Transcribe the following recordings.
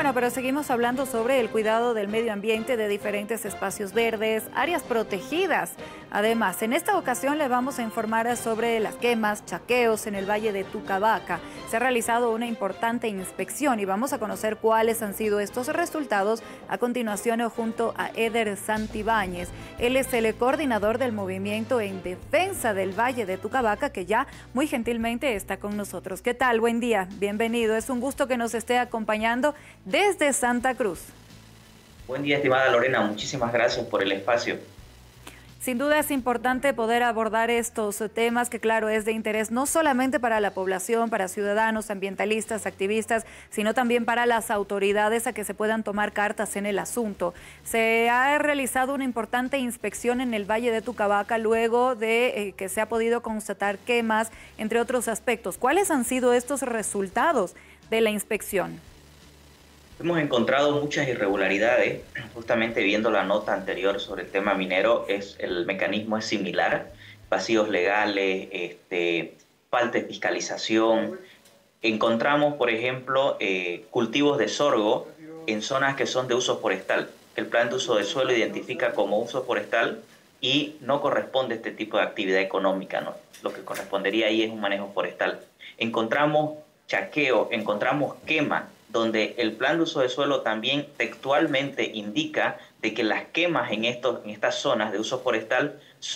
Bueno, pero seguimos hablando sobre el cuidado del medio ambiente, de diferentes espacios verdes, áreas protegidas. Además, en esta ocasión le vamos a informar sobre las quemas, chaqueos en el Valle de Tucavaca. Se ha realizado una importante inspección y vamos a conocer cuáles han sido estos resultados a continuación junto a Eder Santibáñez. Él es el coordinador del movimiento en defensa del Valle de Tucavaca, que ya muy gentilmente está con nosotros. ¿Qué tal? Buen día, bienvenido. Es un gusto que nos esté acompañando desde Santa Cruz. Buen día, estimada Lorena. Muchísimas gracias por el espacio. Sin duda es importante poder abordar estos temas que, claro, es de interés no solamente para la población, para ciudadanos, ambientalistas, activistas, sino también para las autoridades a que se puedan tomar cartas en el asunto. Se ha realizado una importante inspección en el Valle de Tucavaca luego de que se ha podido constatar quemas, entre otros aspectos. ¿Cuáles han sido estos resultados de la inspección? Hemos encontrado muchas irregularidades, justamente viendo la nota anterior sobre el tema minero, el mecanismo es similar, vacíos legales, falta de fiscalización. Encontramos, por ejemplo, cultivos de sorgo en zonas que son de uso forestal, que el plan de uso de suelo identifica como uso forestal y no corresponde a este tipo de actividad económica, ¿no? Lo que correspondería ahí es un manejo forestal. Encontramos chaqueo, encontramos quema, donde el plan de uso de suelo también textualmente indica de que las quemas en estas zonas de uso forestal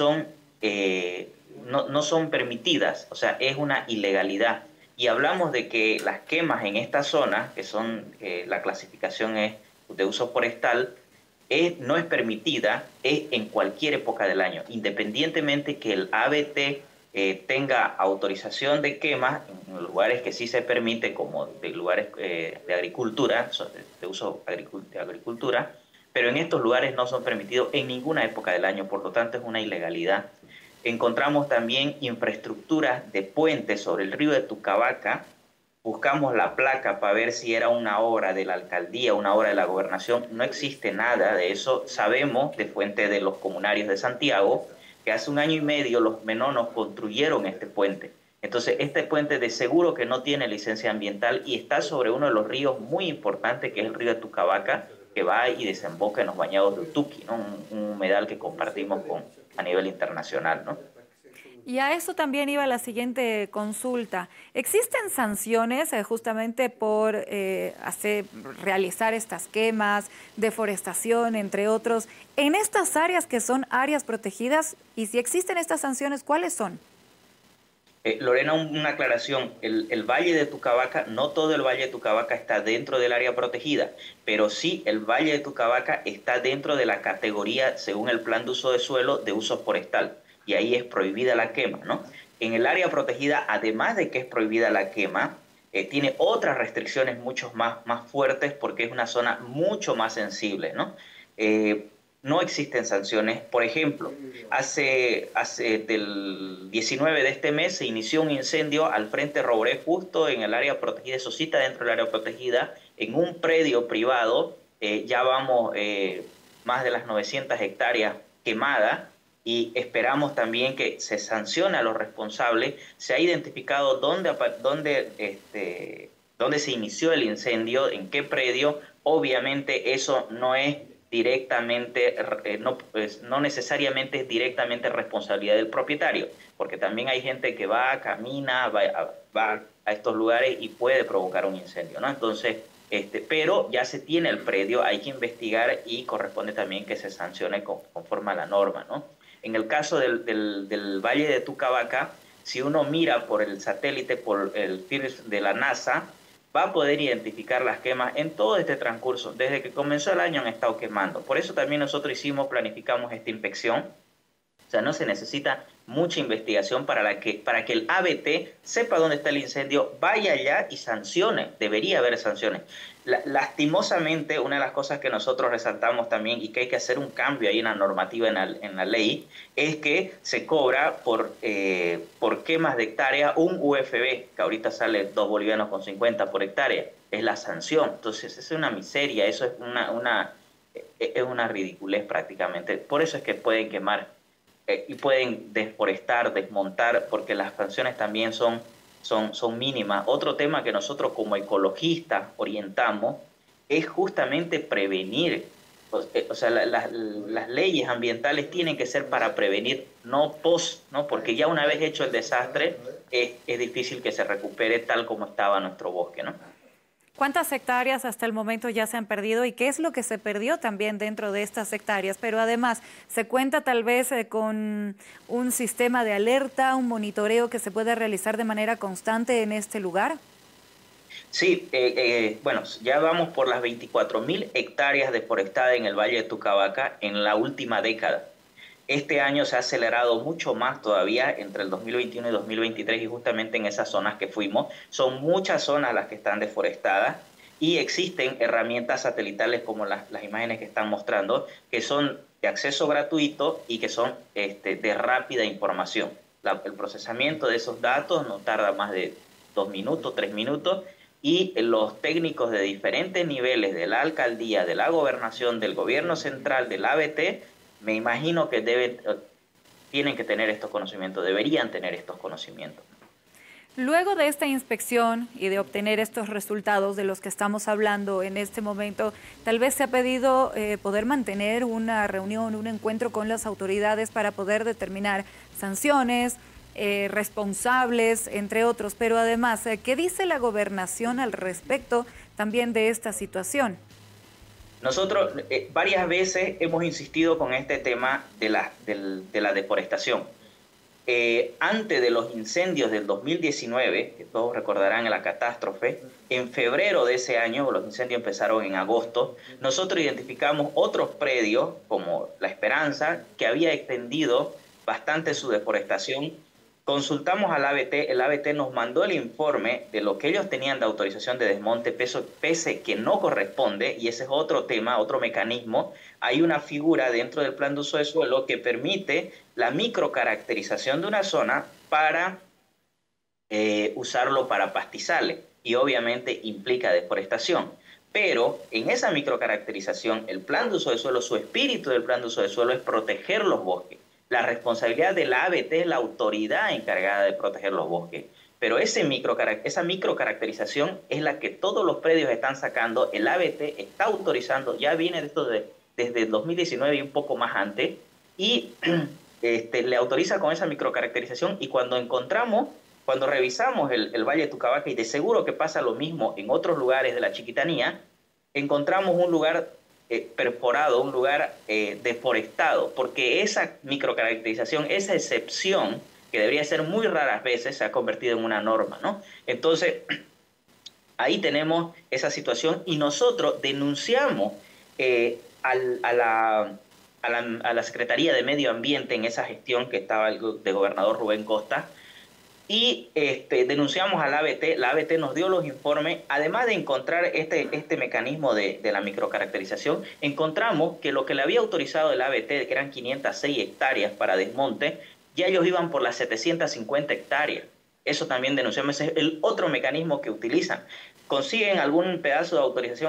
no son permitidas, o sea, es una ilegalidad. Y hablamos de que las quemas en estas zonas, que son, la clasificación es de uso forestal, no es permitida, es en cualquier época del año, independientemente que el ABT tenga autorización de quema en lugares que sí se permite, como de lugares de agricultura, de uso de agricultura, pero en estos lugares no son permitidos en ninguna época del año, por lo tanto es una ilegalidad. Encontramos también infraestructuras de puentes sobre el río de Tucavaca. Buscamos la placa para ver si era una obra de la alcaldía, una obra de la gobernación. No existe nada de eso. Sabemos de fuente de los comunarios de Santiago que hace 1 año y medio los menonos construyeron este puente. Entonces, este puente de seguro que no tiene licencia ambiental y está sobre uno de los ríos muy importantes, que es el río de Tucavaca, que va y desemboca en los bañados de Utuqui, ¿no? Un humedal que compartimos a nivel internacional, ¿no? Y a eso también iba la siguiente consulta. ¿Existen sanciones justamente por realizar estas quemas, deforestación, entre otros, en estas áreas que son áreas protegidas? Y si existen estas sanciones, ¿cuáles son? Lorena, una aclaración. El Valle de Tucavaca, no todo el Valle de Tucavaca está dentro del área protegida, pero sí el Valle de Tucavaca está dentro de la categoría, según el plan de uso de suelo, de uso forestal. Y ahí es prohibida la quema, ¿no? En el área protegida, además de que es prohibida la quema, tiene otras restricciones mucho más fuertes porque es una zona mucho más sensible, ¿no? No existen sanciones. Por ejemplo, del 19 de este mes se inició un incendio al frente Roboré, justo en el área protegida, eso sí está dentro del área protegida, en un predio privado. Ya vamos más de las 900 hectáreas quemadas, y esperamos también que se sancione a los responsables. Se ha identificado dónde se inició el incendio, en qué predio. Obviamente eso no es directamente, no necesariamente es directamente responsabilidad del propietario, porque también hay gente que camina, va a estos lugares y puede provocar un incendio, ¿no? Entonces, pero ya se tiene el predio, hay que investigar y corresponde también que se sancione conforme a la norma, ¿no? En el caso del Valle de Tucavaca, si uno mira por el satélite, por el FIRS de la NASA, va a poder identificar las quemas en todo este transcurso. Desde que comenzó el año han estado quemando. Por eso también nosotros planificamos esta inspección. O sea, no se necesita mucha investigación para que el ABT sepa dónde está el incendio, vaya allá y sancione. Debería haber sanciones. Lastimosamente, una de las cosas que nosotros resaltamos también y que hay que hacer un cambio ahí en la normativa, en la ley, es que se cobra por quemas de hectárea un UFB, que ahorita sale 2 bolivianos con 50 por hectárea. Es la sanción. Entonces, es una miseria, eso es una ridiculez prácticamente. Por eso es que pueden quemar. Y pueden deforestar, desmontar, porque las sanciones también son mínimas. Otro tema que nosotros como ecologistas orientamos es justamente prevenir. O sea, las leyes ambientales tienen que ser para prevenir, no post, ¿no? Porque ya una vez hecho el desastre, es difícil que se recupere tal como estaba nuestro bosque, ¿no? ¿Cuántas hectáreas hasta el momento ya se han perdido y qué es lo que se perdió también dentro de estas hectáreas? Pero además, ¿se cuenta tal vez con un sistema de alerta, un monitoreo que se pueda realizar de manera constante en este lugar? Sí, bueno, ya vamos por las 24.000 hectáreas deforestadas en el Valle de Tucabaca en la última década. Este año se ha acelerado mucho más todavía entre el 2021 y 2023 y justamente en esas zonas que fuimos. Son muchas zonas las que están deforestadas y existen herramientas satelitales como las imágenes que están mostrando, que son de acceso gratuito y que son de rápida información. El procesamiento de esos datos no tarda más de 2 minutos, 3 minutos, y los técnicos de diferentes niveles de la alcaldía, de la gobernación, del gobierno central, del ABT, me imagino que tienen que tener estos conocimientos, deberían tener estos conocimientos. Luego de esta inspección y de obtener estos resultados de los que estamos hablando en este momento, tal vez se ha pedido poder mantener una reunión, un encuentro con las autoridades para poder determinar sanciones, responsables, entre otros. Pero además, ¿qué dice la gobernación al respecto también de esta situación? Nosotros varias veces hemos insistido con este tema de la deforestación. Antes de los incendios del 2019, que todos recordarán la catástrofe, en febrero de ese año, los incendios empezaron en agosto, nosotros identificamos otros predios, como La Esperanza, que había extendido bastante su deforestación. Consultamos al ABT, el ABT nos mandó el informe de lo que ellos tenían de autorización de desmonte, pese que no corresponde, y ese es otro tema, otro mecanismo. Hay una figura dentro del plan de uso de suelo que permite la microcaracterización de una zona para usarlo para pastizales, y obviamente implica deforestación. Pero en esa microcaracterización, el plan de uso de suelo, su espíritu del plan de uso de suelo es proteger los bosques. La responsabilidad de la ABT es la autoridad encargada de proteger los bosques. Pero esa microcaracterización es la que todos los predios están sacando. El ABT está autorizando, ya viene de esto desde el 2019 y un poco más antes, y le autoriza con esa microcaracterización. Y cuando revisamos el Valle de Tucabaca, y de seguro que pasa lo mismo en otros lugares de la Chiquitanía, encontramos un lugar perforado, un lugar deforestado, porque esa microcaracterización, esa excepción, que debería ser muy raras veces, se ha convertido en una norma, ¿no? Entonces, ahí tenemos esa situación y nosotros denunciamos a la Secretaría de Medio Ambiente en esa gestión que estaba el de gobernador Rubén Costa, y denunciamos al ABT. La ABT nos dio los informes. Además de encontrar este mecanismo de la microcaracterización, encontramos que lo que le había autorizado el ABT, que eran 506 hectáreas para desmonte, ya ellos iban por las 750 hectáreas. Eso también denunciamos, ese es el otro mecanismo que utilizan. Consiguen algún pedazo de autorización,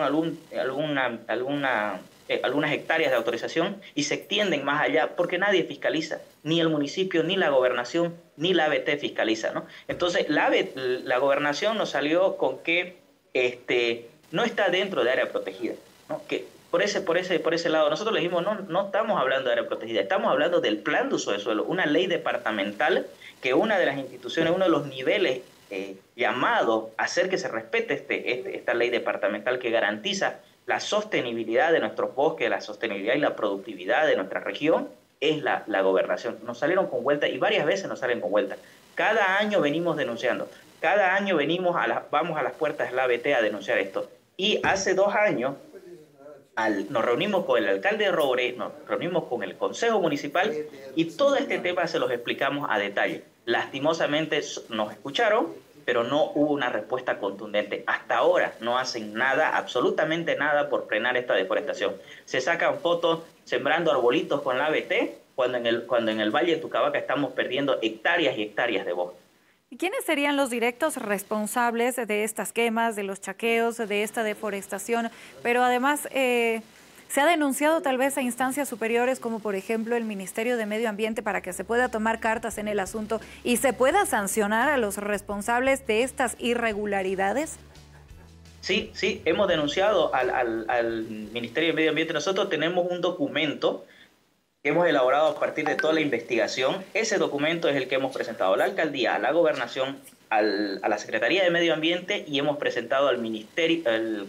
algunas hectáreas de autorización, y se extienden más allá porque nadie fiscaliza, ni el municipio, ni la gobernación, ni la ABT fiscaliza, ¿no? Entonces la gobernación nos salió con que no está dentro de área protegida, ¿no? Que por ese lado nosotros le dijimos, no estamos hablando de área protegida, estamos hablando del plan de uso de suelo, una ley departamental que una de las instituciones, uno de los niveles llamado a hacer que se respete esta ley departamental que garantiza la sostenibilidad de nuestros bosques, la sostenibilidad y la productividad de nuestra región, es la gobernación. Nos salieron con vuelta y varias veces nos salen con vuelta. Cada año venimos denunciando, cada año vamos a las puertas de la ABT a denunciar esto. Y hace 2 años nos reunimos con el alcalde de Roboré, nos reunimos con el Consejo Municipal y todo este tema se los explicamos a detalle. Lastimosamente nos escucharon, pero no hubo una respuesta contundente. Hasta ahora no hacen nada, absolutamente nada, por frenar esta deforestación. Se sacan fotos sembrando arbolitos con la ABT, cuando en el Valle de Tucabaca estamos perdiendo hectáreas y hectáreas de bosque. ¿Y quiénes serían los directos responsables de estas quemas, de los chaqueos, de esta deforestación? Pero además, ¿se ha denunciado tal vez a instancias superiores, como por ejemplo el Ministerio de Medio Ambiente, para que se pueda tomar cartas en el asunto y se pueda sancionar a los responsables de estas irregularidades? Sí, sí, hemos denunciado al Ministerio de Medio Ambiente. Nosotros tenemos un documento que hemos elaborado a partir de toda la investigación. Ese documento es el que hemos presentado a la alcaldía, a la gobernación, a la Secretaría de Medio Ambiente, y hemos presentado al Ministerio,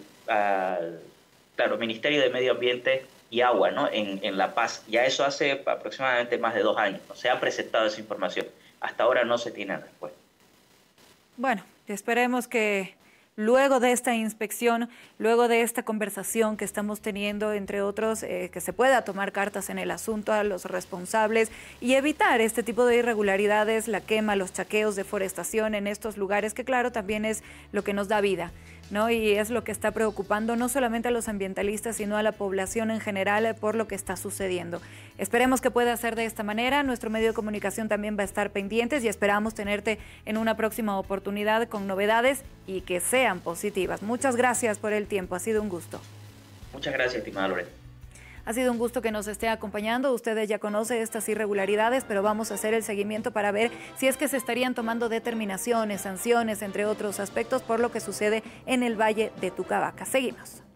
claro, Ministerio de Medio Ambiente y Agua, ¿no? En La Paz. Ya eso hace aproximadamente más de 2 años, ¿no? Se ha presentado esa información. Hasta ahora no se tiene respuesta. Bueno, esperemos que luego de esta inspección, luego de esta conversación que estamos teniendo, entre otros, que se pueda tomar cartas en el asunto a los responsables y evitar este tipo de irregularidades, la quema, los chaqueos, deforestación en estos lugares, que claro, también es lo que nos da vida, ¿no? Y es lo que está preocupando no solamente a los ambientalistas, sino a la población en general por lo que está sucediendo. Esperemos que pueda ser de esta manera. Nuestro medio de comunicación también va a estar pendientes y esperamos tenerte en una próxima oportunidad con novedades y que sean positivas. Muchas gracias por el tiempo. Ha sido un gusto. Muchas gracias, estimada Lorena. Ha sido un gusto que nos esté acompañando. Ustedes ya conocen estas irregularidades, pero vamos a hacer el seguimiento para ver si es que se estarían tomando determinaciones, sanciones, entre otros aspectos, por lo que sucede en el Valle de Tucavaca. Seguimos.